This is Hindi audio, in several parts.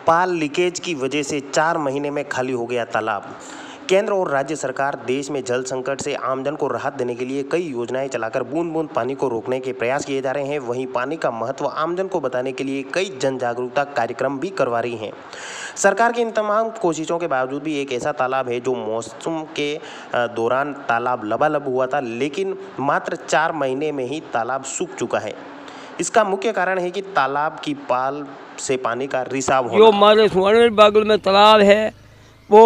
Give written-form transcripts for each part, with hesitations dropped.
पाल लीकेज की वजह से 4 महीने में खाली हो गया तालाब। केंद्र और राज्य सरकार देश में जल संकट से आमजन को राहत देने के लिए कई योजनाएं चलाकर बूंद बूंद पानी को रोकने के प्रयास किए जा रहे हैं। वहीं पानी का महत्व आमजन को बताने के लिए कई जन जागरूकता कार्यक्रम भी करवा रही हैं। सरकार की इन तमाम कोशिशों के बावजूद भी एक ऐसा तालाब है जो मौसम के दौरान तालाब लबालब हुआ था, लेकिन मात्र 4 महीने में ही तालाब सूख चुका है। इसका मुख्य कारण है कि तालाब की पाल से पानी का रिसाव होना। जो हमारे सुवर्णगढ़ बागल में तालाब है वो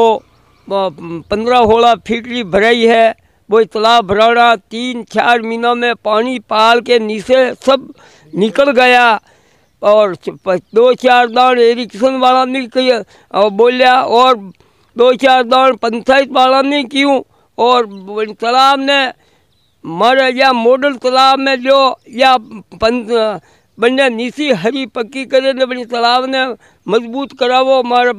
15-16 फीट की भराई है। वो तालाब भराना 3-4 महीनों में पानी पाल के नीचे सब निकल गया और 2-4 दान इरिगेशन वाला ने बोलिया और 2-4 दान पंचायत वाला ने क्यों और तालाब ने हमारे या मॉडल तालाब में जो या बने नीची हरी पक्की करे ने बनी तालाब ने मजबूत करावो।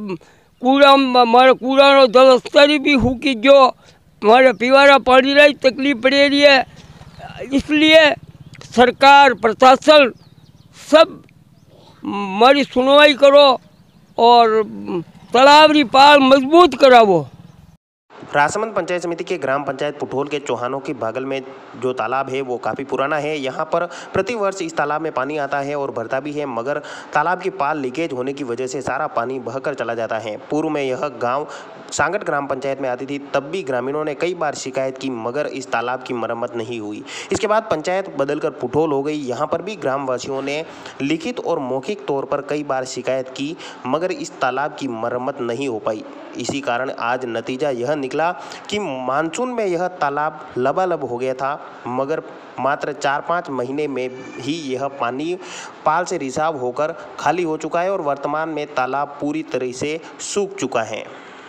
हमारा कूड़ा नो जल स्तर भी हुकी जो हमारे पीवारा पानी रही तकलीफ पड़े रही है। इसलिए सरकार प्रशासन सब हमारी सुनवाई करो और तालाब की पाल मजबूत करावो। राजसमंद पंचायत समिति के ग्राम पंचायत पुठोल के चौहानों की बागल में जो तालाब है वो काफ़ी पुराना है। यहाँ पर प्रतिवर्ष इस तालाब में पानी आता है और भरता भी है, मगर तालाब की पाल लीकेज होने की वजह से सारा पानी बहकर चला जाता है। पूर्व में यह गांव सांगट ग्राम पंचायत में आती थी, तब भी ग्रामीणों ने कई बार शिकायत की, मगर इस तालाब की मरम्मत नहीं हुई। इसके बाद पंचायत बदलकर पुठोल हो गई। यहाँ पर भी ग्रामवासियों ने लिखित और मौखिक तौर पर कई बार शिकायत की, मगर इस तालाब की मरम्मत नहीं हो पाई। इसी कारण आज नतीजा यह निकला कि मानसून में यह तालाब लबालब हो गया था, मगर मात्र 4-5 महीने में ही यह पानी पाल से रिसाव होकर खाली हो चुका है और वर्तमान में तालाब पूरी तरह से सूख चुका है।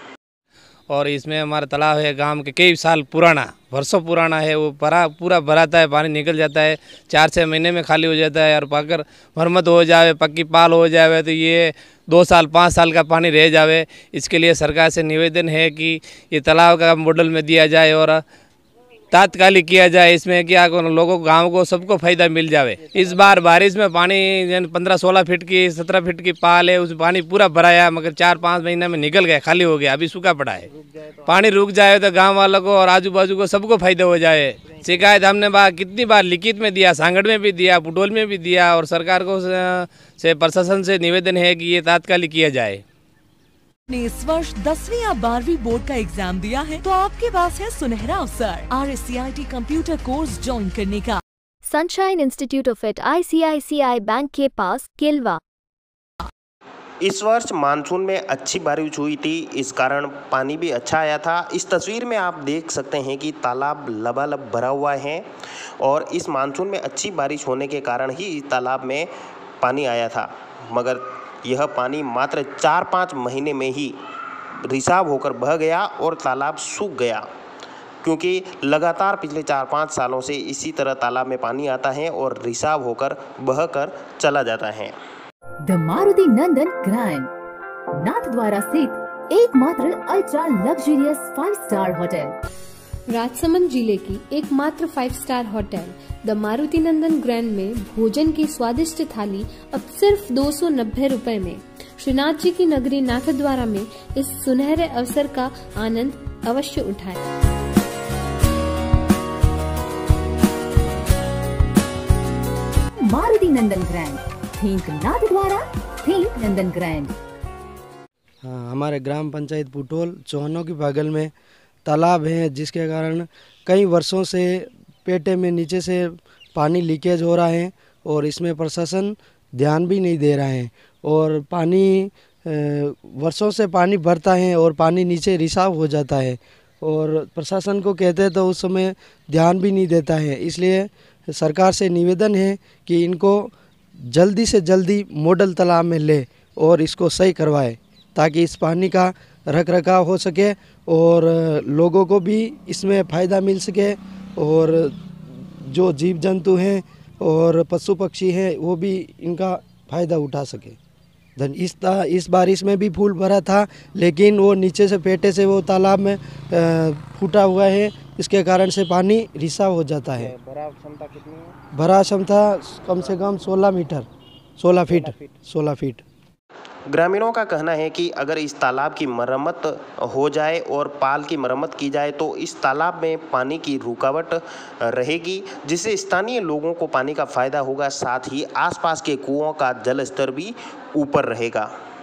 और इसमें हमारा तालाब है गांव के कई साल पुराना, वर्षों पुराना है। वो पूरा भराता है, पानी निकल जाता है, 4-6 महीने में खाली हो जाता है। और अगर मरम्मत हो जावे, पक्की पाल हो जावे तो ये 2 साल 5 साल का पानी रह जावे। इसके लिए सरकार से निवेदन है कि ये तालाब का मॉडल में दिया जाए और तात्कालिक किया जाए। इसमें क्या लोगों गांव को सबको फायदा मिल जावे। इस बार बारिश में पानी 15-16 फीट की 17 फीट की पाल है, उस पानी पूरा भराया, मगर 4-5 महीने में निकल गया, खाली हो गया, अभी सूखा पड़ा है। पानी रुक जाए तो गांव वालों को और आजू बाजू को सबको फायदा हो जाए। शिकायत हमने कितनी बार लिखित में दिया, सांगड़ में भी दिया, पुठोल में भी दिया और सरकार को से प्रशासन से निवेदन है कि ये तात्कालिक किया जाए। ने इस वर्ष 10वीं या 12वीं बोर्ड का एग्जाम दिया है तो आपके पास है सुनहरा अवसर RSCIT कंप्यूटर कोर्स ज्वाइन करने का। Sunshine Institute of at ICICI bank के पास किलवा। इस वर्ष मानसून में अच्छी बारिश हुई थी, इस कारण पानी भी अच्छा आया था। इस तस्वीर में आप देख सकते हैं कि तालाब लबालब भरा हुआ है और इस मानसून में अच्छी बारिश होने के कारण ही इस तालाब में पानी आया था, मगर यह पानी मात्र 4-5 महीने में ही रिसाव होकर बह गया और तालाब सूख गया, क्योंकि लगातार पिछले 4-5 सालों से इसी तरह तालाब में पानी आता है और रिसाव होकर बहकर चला जाता है। द मारुति नंदन ग्रैंड नाथद्वारा स्थित एकमात्र ultra luxurious 5 star hotel. Rajsamand जिले की एकमात्र 5 star hotel the Maruti Nandan Grand में भोजन की स्वादिष्ट थाली अब सिर्फ 290 रुपए में। श्रीनाथ जी की नगरी नाथद्वारा में इस सुनहरे अवसर का आनंद अवश्य उठाएं। Maruti Nandan Grand, think Nathdwara, think Nandan Grand. हमारे ग्राम पंचायत पुठोल चौहानों की बगल में तालाब है, जिसके कारण कई वर्षों से पेटे में नीचे से पानी लीकेज हो रहा है और इसमें प्रशासन ध्यान भी नहीं दे रहा है और पानी वर्षों से पानी भरता है और पानी नीचे रिसाव हो जाता है और प्रशासन को कहते हैं तो उस समय ध्यान भी नहीं देता है। इसलिए सरकार से निवेदन है कि इनको जल्दी से जल्दी मॉडल तालाब में ले और इसको सही करवाए, ताकि इस पानी का रख रखाव हो सके और लोगों को भी इसमें फ़ायदा मिल सके और जो जीव जंतु हैं और पशु पक्षी हैं वो भी इनका फ़ायदा उठा सके। इस बारिश में भी फूल भरा था, लेकिन वो नीचे से पेटे से वो तालाब में फूटा हुआ है, इसके कारण से पानी रिसाव हो जाता है। भरा क्षमता कितनी है? भरा क्षमता कम से कम 16 मीटर, 16 फीट। ग्रामीणों का कहना है कि अगर इस तालाब की मरम्मत हो जाए और पाल की मरम्मत की जाए तो इस तालाब में पानी की रुकावट रहेगी, जिससे स्थानीय लोगों को पानी का फायदा होगा, साथ ही आसपास के कुओं का जल स्तर भी ऊपर रहेगा।